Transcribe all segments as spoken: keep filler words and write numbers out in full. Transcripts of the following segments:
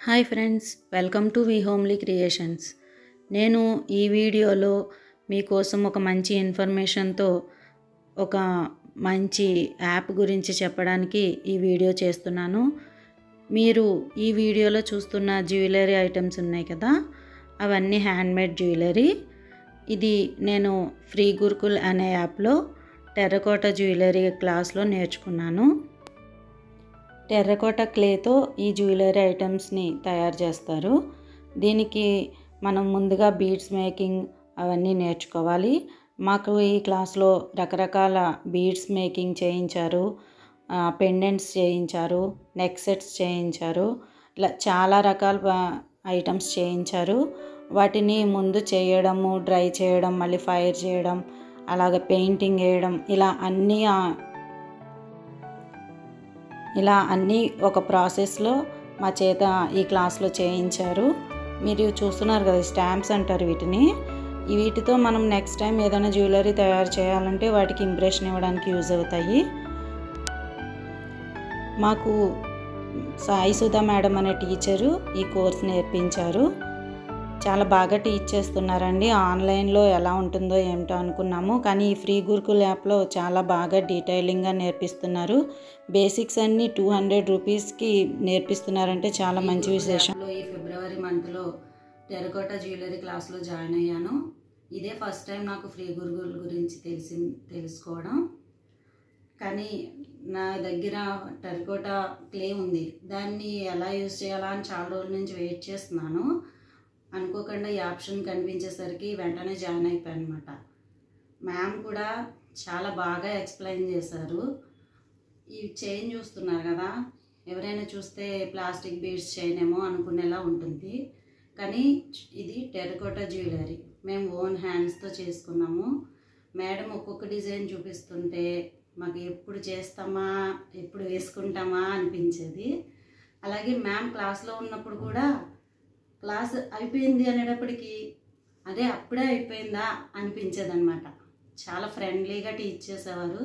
Hi friends, welcome to V homely creations. నేను ఈ వీడియోలో మీకోసం ఒక మంచి ఇన్ఫర్మేషన్తో ఒక మంచి యాప్ గురించి చెప్పడానికి ఈ వీడియో చేస్తున్నాను. మీరు ఈ వీడియోలో చూస్తున్న జ్యువెలరీ ఐటమ్స్ ఉన్నాయి కదా, అవన్నీ హ్యాండ్మేడ్ జ్యువెలరీ. ఇది నేను ఫ్రీ గురుకుల్ అనే యాప్లో టెర్రకోట జ్యువెలరీ క్లాస్లో నేర్చుకున్నాను. టెర్రకోట క్లేతో ఈ జ్యువెలరీ ఐటమ్స్ని తయారు చేస్తారు. దీనికి మనం ముందుగా బీడ్స్ మేకింగ్ అవన్నీ నేర్చుకోవాలి. మాకు ఈ క్లాస్లో రకరకాల బీడ్స్ మేకింగ్ చేయించారు, పెండెంట్స్ చేయించారు, నెక్ సెట్స్ చేయించారు, ఇలా చాలా రకాల ఐటమ్స్ చేయించారు. వాటిని ముందు చేయడము, డ్రై చేయడం, మళ్ళీ ఫైర్ చేయడం, అలాగే పెయింటింగ్ వేయడం, ఇలా అన్నీ ఇలా అన్నీ ఒక ప్రాసెస్లో మా చేత ఈ క్లాస్లో చేయించారు. మీరు చూస్తున్నారు కదా, స్టాంప్స్ అంటారు వీటిని. వీటితో మనం నెక్స్ట్ టైం ఏదైనా జ్యువెలరీ తయారు చేయాలంటే వాటికి ఇంప్రెషన్ ఇవ్వడానికి యూజ్ అవుతాయి. మాకు సాయి సుధా మేడం అనే టీచరు ఈ కోర్స్ నేర్పించారు. చాలా బాగా టీచ్ చేస్తున్నారండి. ఆన్లైన్లో ఎలా ఉంటుందో ఏమిటో అనుకున్నాము, కానీ ఈ ఫ్రీ గురుకుల్ యాప్లో చాలా బాగా డీటెయిలింగ్గా నేర్పిస్తున్నారు. బేసిక్స్ అన్నీ టూ హండ్రెడ్ రూపీస్కి నేర్పిస్తున్నారంటే చాలా మంచి విశేషం. ఈ ఫిబ్రవరి మంత్లో టెర్రకోట జ్యువెలరీ క్లాస్లో జాయిన్ అయ్యాను. ఇదే ఫస్ట్ టైం నాకు ఫ్రీ గురుకుల్ గురించి తెలిసి తెలుసుకోవడం. కానీ నా దగ్గర టెర్రకోట క్లే ఉంది, దాన్ని ఎలా యూజ్ చేయాలా అని చాలా రోజుల నుంచి వెయిట్ చేస్తున్నాను. అనుకోకుండా ఈ ఆప్షన్ కనిపించేసరికి వెంటనే జాయిన్ అయిపోయాను అనమాట. మ్యామ్ కూడా చాలా బాగా ఎక్స్ప్లెయిన్ చేశారు. ఈ చైన్ చూస్తున్నారు కదా, ఎవరైనా చూస్తే ప్లాస్టిక్ బీడ్స్ చైన్ ఏమో అనుకునేలా ఉంటుంది, కానీ ఇది టెర్రకోట జ్యువెలరీ. మేము ఓన్ హ్యాండ్స్తో చేసుకున్నాము. మేడం ఒక్కొక్క డిజైన్ చూపిస్తుంటే మాకు ఎప్పుడు చేస్తామా, ఎప్పుడు వేసుకుంటామా అనిపించేది. అలాగే మ్యామ్ క్లాస్లో ఉన్నప్పుడు కూడా క్లాస్ అయిపోయింది అనేటప్పటికీ అదే అప్పుడే అయిపోయిందా అనిపించేది అనమాట. చాలా ఫ్రెండ్లీగా టీచ్ చేసేవారు.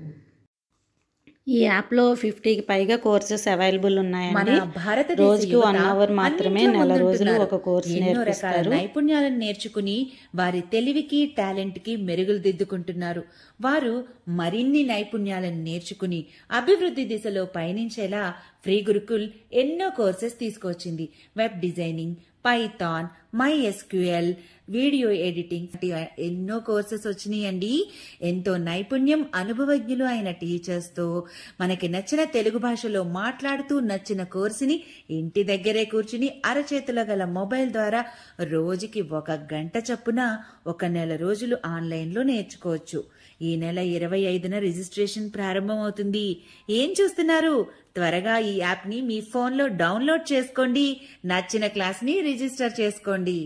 ఈ యాప్లో ఫిఫ్టీకి పైగా కోర్సెస్ అవైలబుల్ ఉన్నాయండి. రోజుకి వన్ అవర్ మాత్రమే, నెల రోజులు ఒక కోర్సు నేర్పిస్తారు. నైపుణ్యాలను నేర్చుకుని వారి తెలివికి టాలెంట్కి మెరుగులు దిద్దుకుంటున్నారు. వారు మరిన్ని నైపుణ్యాలను నేర్చుకుని అభివృద్ధి దిశలో పయనించేలా ఫ్రీ గురుకుల్ ఎన్నో కోర్సెస్ తీసుకొచ్చింది. Web designing, Python, MySQL, video editing ఎన్నో కోర్సెస్ వచ్చినాయండి. ఎంతో నైపుణ్యం, అనుభవజ్ఞులు అయిన టీచర్స్తో మనకి నచ్చిన తెలుగు భాషలో మాట్లాడుతూ నచ్చిన కోర్సుని ఇంటి దగ్గరే కూర్చుని అరచేతిలో గల మొబైల్ ద్వారా రోజుకి ఒక గంట చొప్పున ఒక నెల రోజులు ఆన్లైన్లో నేర్చుకోవచ్చు. ఈ నెల ఇరవై ఐదున రిజిస్ట్రేషన్ ప్రారంభమవుతుంది. ఏం చూస్తున్నారు? త్వరగా ఈ యాప్ని మీ ఫోన్లో డౌన్లోడ్ చేసుకోండి. నచ్చిన క్లాస్ని రిజిస్టర్ చేసుకోండి.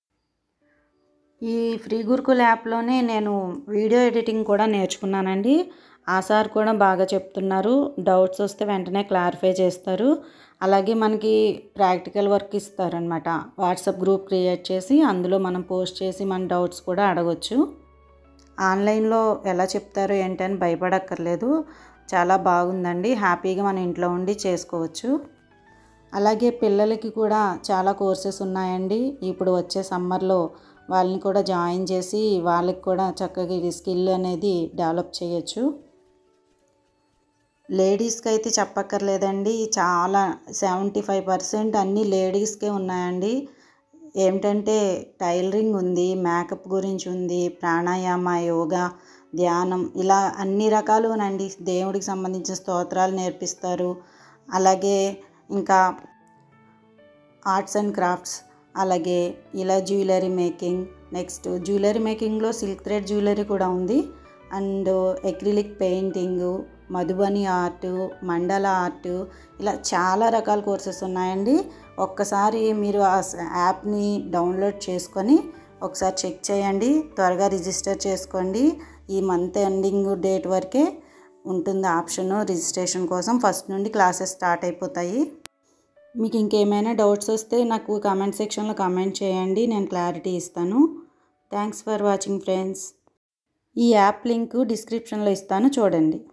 ఈ ఫ్రీ గురుకుల్ యాప్లోనే నేను వీడియో ఎడిటింగ్ కూడా నేర్చుకున్నానండి. ఆ సార్ కూడా బాగా చెప్తున్నారు. డౌట్స్ వస్తే వెంటనే క్లారిఫై చేస్తారు. అలాగే మనకి ప్రాక్టికల్ వర్క్ ఇస్తారనమాట. వాట్సాప్ గ్రూప్ క్రియేట్ చేసి అందులో మనం పోస్ట్ చేసి మన డౌట్స్ కూడా అడగొచ్చు. ఆన్లైన్లో ఎలా చెప్తారో ఏంటని భయపడక్కర్లేదు. చాలా బాగుందండి. హ్యాపీగా మన ఇంట్లో ఉండి చేసుకోవచ్చు. అలాగే పిల్లలకి కూడా చాలా కోర్సెస్ ఉన్నాయండి. ఇప్పుడు వచ్చే సమ్మర్లో వాళ్ళని కూడా జాయిన్ చేసి వాళ్ళకి కూడా చక్కగా ఇది స్కిల్ అనేది డెవలప్ చేయొచ్చు. లేడీస్కి అయితే చెప్పక్కర్లేదండి. చాలా సెవెంటీ ఫైవ్ పర్సెంట్ అన్నీ లేడీస్కే ఉన్నాయండి. ఏమిటంటే టైలరింగ్ ఉంది, మేకప్ గురించి ఉంది, ప్రాణాయామ, యోగా, ధ్యానం, ఇలా అన్ని రకాలునండి. దేవుడికి సంబంధించిన స్తోత్రాలు నేర్పిస్తారు. అలాగే ఇంకా ఆర్ట్స్ అండ్ క్రాఫ్ట్స్, అలాగే ఇలా జ్యువెలరీ మేకింగ్, నెక్స్ట్ జ్యువెలరీ మేకింగ్లో సిల్క్ థ్రెడ్ జ్యువెలరీ కూడా ఉంది, and acrylic painting, Madhubani art, mandala art, ఇలా చాలా రకాల కోర్సెస్ ఉన్నాయండి. ఒక్కసారి మీరు ఆ యాప్ని డౌన్లోడ్ చేసుకొని ఒకసారి చెక్ చేయండి. త్వరగా రిజిస్టర్ చేసుకోండి. ఈ మంత్ ఎండింగ్ డేట్ వరకే ఉంటుంది ఆప్షన్ రిజిస్ట్రేషన్ కోసం. ఫస్ట్ నుండి క్లాసెస్ స్టార్ట్ అయిపోతాయి. మీకు ఇంకేమైనా డౌట్స్ వస్తే నాకు కామెంట్ సెక్షన్లో కామెంట్ చేయండి, నేను క్లారిటీ ఇస్తాను. Thanks for watching friends. ఈ యాప్ లింక్ డిస్క్రిప్షన్లో ఇస్తాను, చూడండి.